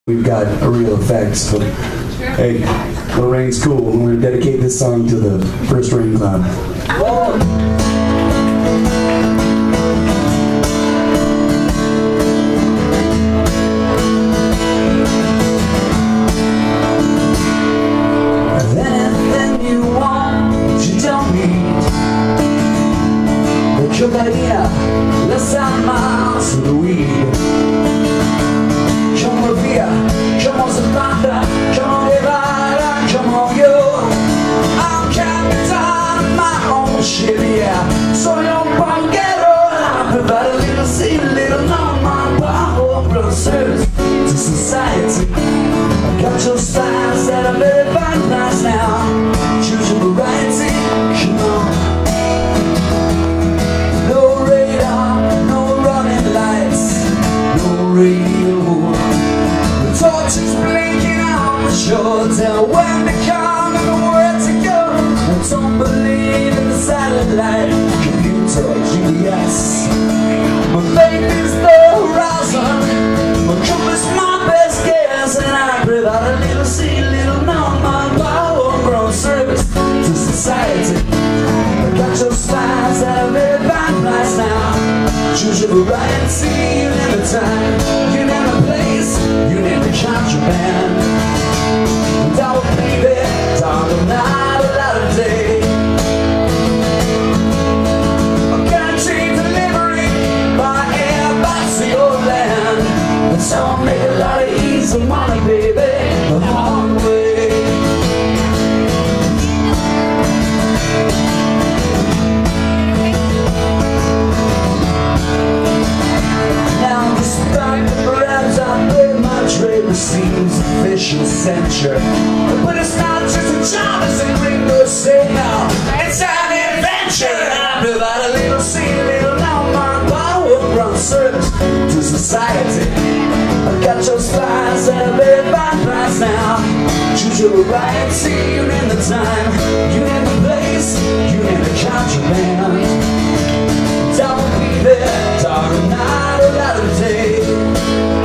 We've got a real effect, so hey, the rain's cool. We're going to dedicate this song to the first rain cloud. Anything you want, you don't need. The cocaine, less than miles of the weed. Come on, Via, come on, Zapata, come on, Evara, come on, you. I'm captain of my own ship, yeah. So don't get on. Provide a little seed, a little no my power, bro, service to society. I got your styles that are very fine lines now. Choose your variety, come on. No radar, no running lights, no radio. Torches blinking on the shore, tell when to come and where to go. I don't believe in the satellite, computer, GPS. My faith is the horizon, my compass my best guess, and I provide a little seed, little known my power, grown service to society. I got your styles that are very fine price now. Choose your variety, you name the time, you name the place, you name the contraband. And I will be there, dark of night, a light of day. A guaranteed delivery by air, by sea or land. And so I'll make a lot of easy money, baby, the hard way. Trade receives official censure, but it's not just a job, it's a gringo say now. It's an adventure. I provide a little seed, a little now my power, run service to society. I got your spies at a very fine price now. Choose your variety, you name the time, you name the place, you name the contraband. I will be there, dark of night, or light of day.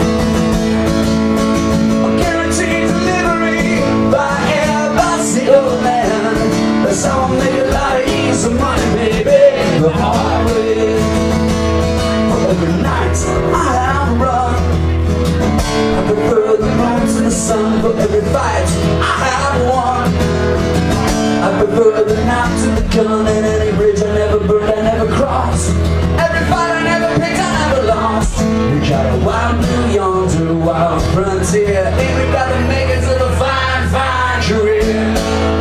That's how I make a lot of easy money, baby, the hard way. For every night I have run, I prefer the moon to the sun. For every fight I have won, I prefer the knife to the gun. And any bridge I never burned, I never crossed. Every fight I never picked, I never lost. We got a wild blue yonder, wild frontier. And we got to make it to the fine, fine career.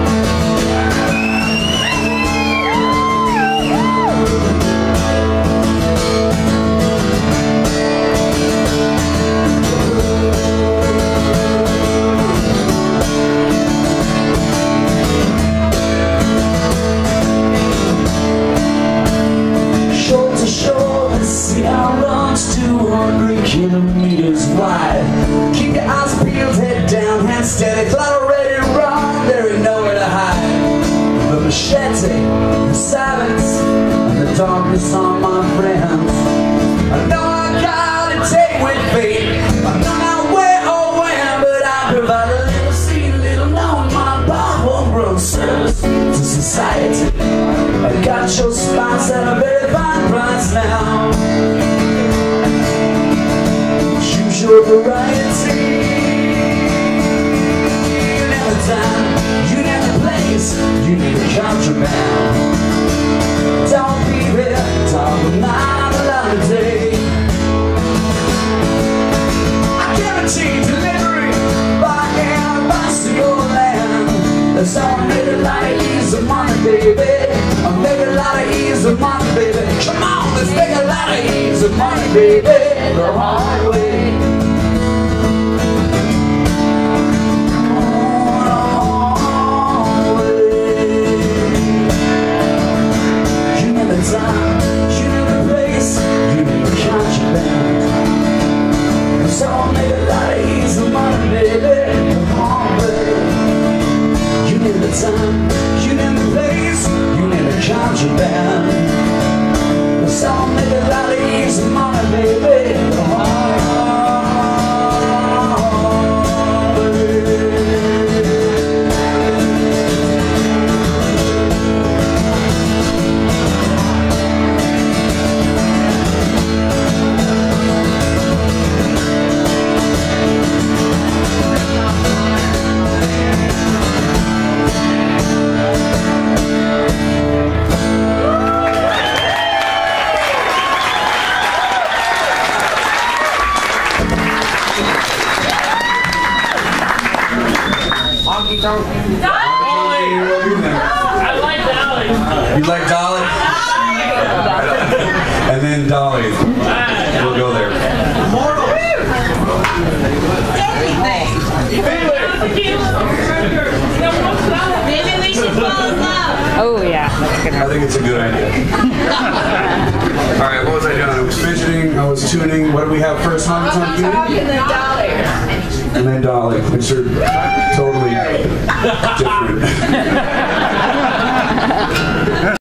See our runs 200 kilometers wide. Keep your eyes peeled, head down, hand steady, cloud ready to run, there ain't nowhere to hide. The machete, the silence, and the darkness are my friends. I know I gotta take with fate, I know not where or when, but I provide a little seed, a little knowing my power, grown service to society. I got your spots at a very fine price now. Choose your variety. You name the time, you name the place, you need a contraband. Don't be there, dark of night, a light of day. I guarantee delivery by air, by sea or land. That's how I make a lot of easy money, baby. I make a lot of easy money, baby. Come on, let's make a lot of easy money, baby, the hard way. You need the time, you need the place, you need the contraband. So I'll make a lot of easy money, baby, the hard way. You need the time, you need the place, you need the contraband. So I'll make a lot of easy money, baby, the hard way. honky tonk? Dolly! I like Dolly. You like Dolly? And then Dolly. We'll go there. Maybe we should fall in love. Oh yeah, that's good. I think it's a good idea. All right, what was I doing? I was fidgeting, I was tuning. What do we have first? Honky tonk tuning? And then Dolly. And then Dolly, which are totally different.